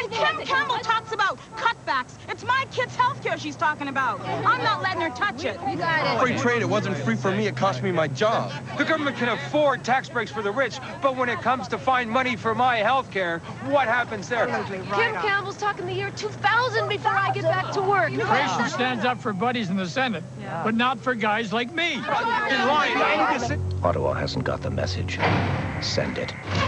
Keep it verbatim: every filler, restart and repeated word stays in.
When Kim Campbell talks about cutbacks, it's my kids' health care she's talking about. I'm not letting her touch it. You got it. Free trade, it wasn't free for me, it cost me my job. The government can afford tax breaks for the rich, but when it comes to find money for my health care, what happens there? Kim Campbell's talking the year two thousand before I get back to work. Grayson stands up for buddies in the Senate, yeah. but not for guys like me. In line, I need to sit. Ottawa hasn't got the message. Send it.